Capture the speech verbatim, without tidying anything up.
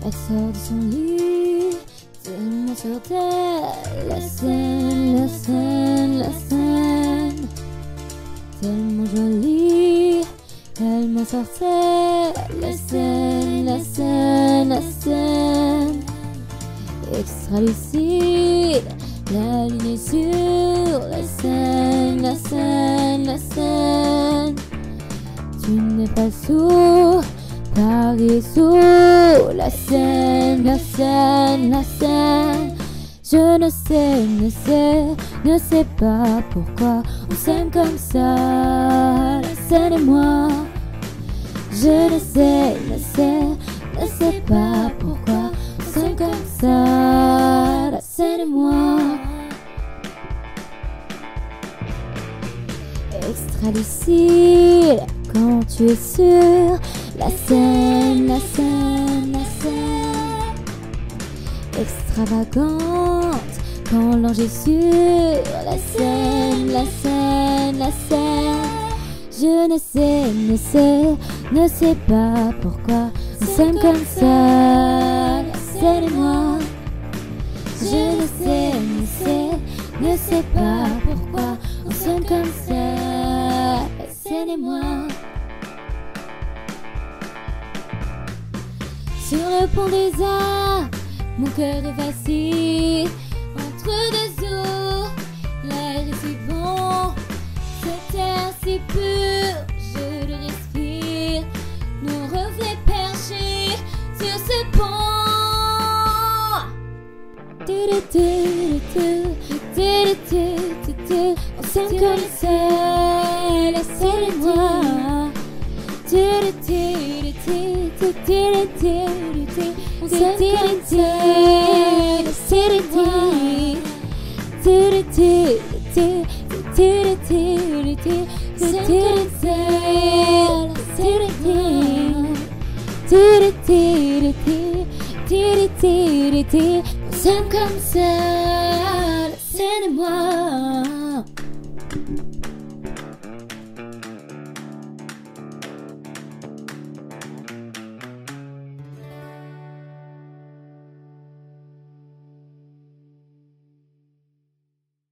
Elle sort de son lit, tellement sur terre. La scène, la scène, la scène, tellement jolie, tellement sur terre. La scène, la scène, la scène, extra lucide, la ligne est sur la scène, la scène, la scène. Tu n'es pas sourd, Paris est sous la scène, la scène, la scène. Je ne sais, ne sais, ne sais pas pourquoi on s'aime comme ça, la scène et moi. Je ne sais, ne sais, ne sais pas pourquoi on s'aime comme ça, la scène et moi. Extra lucide quand tu es sur la scène, la scène, la scène. Extravagante quand l'ange est sur la scène, la scène, la scène. Je ne sais, ne sais, ne sais pas pourquoi on s'aime comme ça, la scène et moi. Je ne sais, ne sais, ne sais pas pourquoi on s'aime comme ça, la scène et moi. Sur le pont des Arts, mon cœur est vacille entre deux eaux. L'air est si bon, cet air si pur, je le respire. Nos reflets perchés sur ce pont. On s'aime comme ça, la scène et moi. On s'aime comme ça, la scène et moi. On s'aime comme ça, la scène et moi.